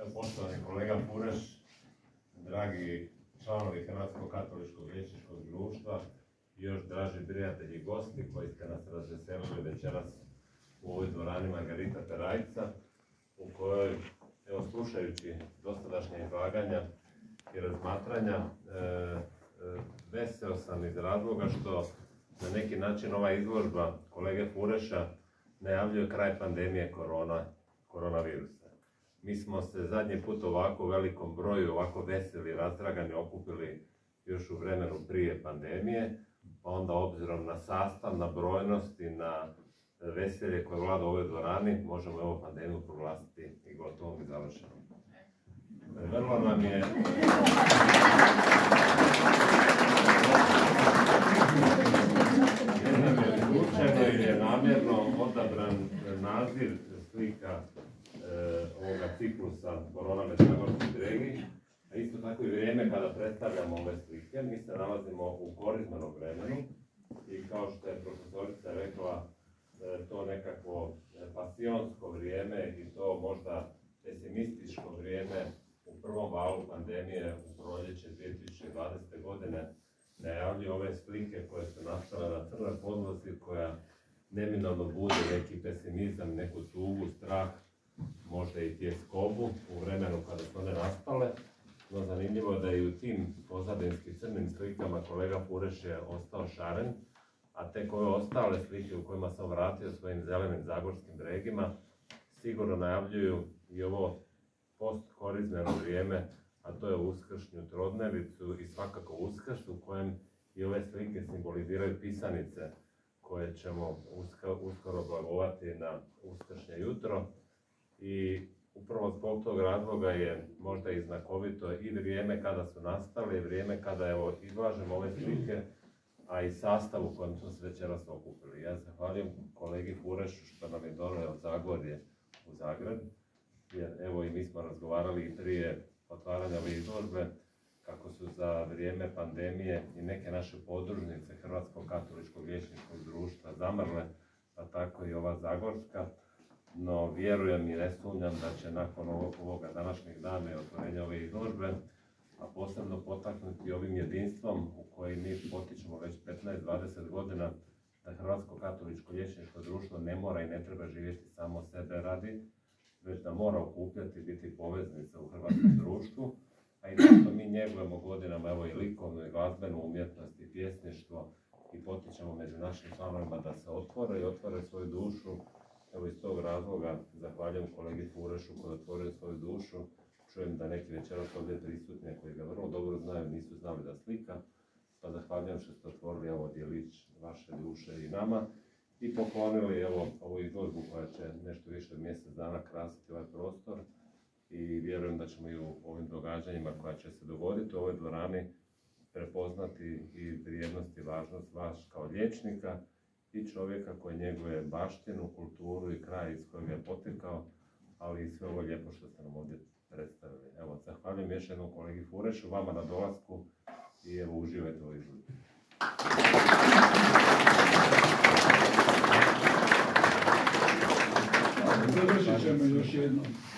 Poštovani kolega Fureš, dragi članovi Hrvatskog katoličkog liječničkog društva i još draži prijatelji i gosti koji ste nas razveselili večeras u ovoj dvorani Margarita Terajca, u kojoj, evo, slušajući dosadašnje izlaganja i razmatranja, veseo sam iz razloga što na neki način ova izložba kolege Fureša najavljuje kraj pandemije koronavirusa. Mi smo se zadnji put ovako u velikom broju, ovako veseli, razdragani okupili još u vremenu prije pandemije, pa onda obzirom na sastav, na brojnost i na veselje koje vlada u ovoj dvorani, možemo ovu pandemiju proglasiti i gotovom i završenom. Vrlo nam je slučajno ili je namjerno odabran naziv slika ovoga ciklusa Koronametra Zagorski bregi, a isto tako i vrijeme kada predstavljamo ove slike. Mi se nalazimo u korizmenom vremenu i kao što je profesorica rekla, to nekakvo pasionsko vrijeme i to možda pesimističko vrijeme u prvom valu pandemije u proljeće 2020. godine najavljuje ove slike koje su nastale na crnoj podlozi, koja neminovno bude neki pesimizam, neku tugu, strah, možda i tjeskobu u vremenu kada su one nastale. No, zanimljivo je da i u tim pozadinskim crnim slikama kolega Fureš je ostao šaren, a tek ove ostale slike u kojima sam vratio svojim zelenim zagorskim bregima sigurno najavljuju i ovo post-korizmeno vrijeme, a to je uskršnju trodnevicu i svakako Uskrs, u kojem i ove slike simboliziraju pisanice koje ćemo uskoro blagovati na uskršnje jutro. I upravo zbog tog razloga je možda i znakovito i vrijeme kada su nastale, i vrijeme kada evo izlažemo ove slike, a i sastav u kojem smo se večeras okupili. Ja zahvaljujem kolegi Furešu što nam je donio Zagorje u Zagreb, jer evo i mi smo razgovarali i prije otvaranja ove izložbe kako su za vrijeme pandemije i neke naše podružnice Hrvatskog katoličkog liječničkog društva zamrle, pa tako i ova zagorska. No, vjerujem i ne sumnjam da će nakon ovoga današnjeg dana i otvorenja ove izložbe, a posebno potaknuti ovim jedinstvom u koji mi potičemo već 15-20 godina, da Hrvatsko katoličko liječničko društvo ne mora i ne treba živjeti samo sebe radi, već da mora okupljati, biti poveznica u hrvatskom društvu, a i što mi njegujemo godinama evo i likovnu i glazbenu umjetnost i pjesništvo i potičemo među našim članovima da se otvore i otvore svoju dušu. Evo iz tog razloga zahvaljujem kolegi Furešu koji je otvorio svoju dušu. Čujem da neki večeras ovdje prisutni koji ga vrlo dobro znaju nisu znali da slika, pa zahvaljujem što ste otvorili evo djelić vaše duše i nama i poklonili evo ovu izložbu koja će nešto više od mjesec dana krasiti ovaj prostor i vjerujem da ćemo i u ovim događanjima koja će se dogoditi u ovoj dvorani prepoznati i vrijednost i važnost vaš kao liječnika i čovjeka koji njeguje baštinu, kulturu i kraj iz kojeg je potekao, ali i sve ovo lijepo što ste nam ovdje predstavili. Evo, zahvaljujem još jednom kolegi Furešu, vama na dolasku i evo uživajte u izložbi. Završit ćemo još jednom.